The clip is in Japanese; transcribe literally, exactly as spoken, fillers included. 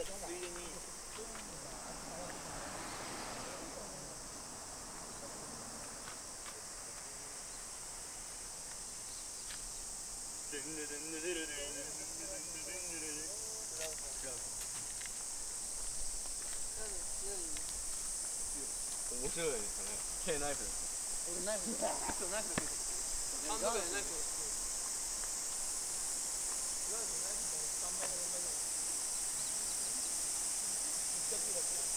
いでに面白いですかね。K ナイフです。俺ナイフだ。そうナイフだけど。ハンドガンナイフ。ナイフナイフさんばいのよんばいぐらい。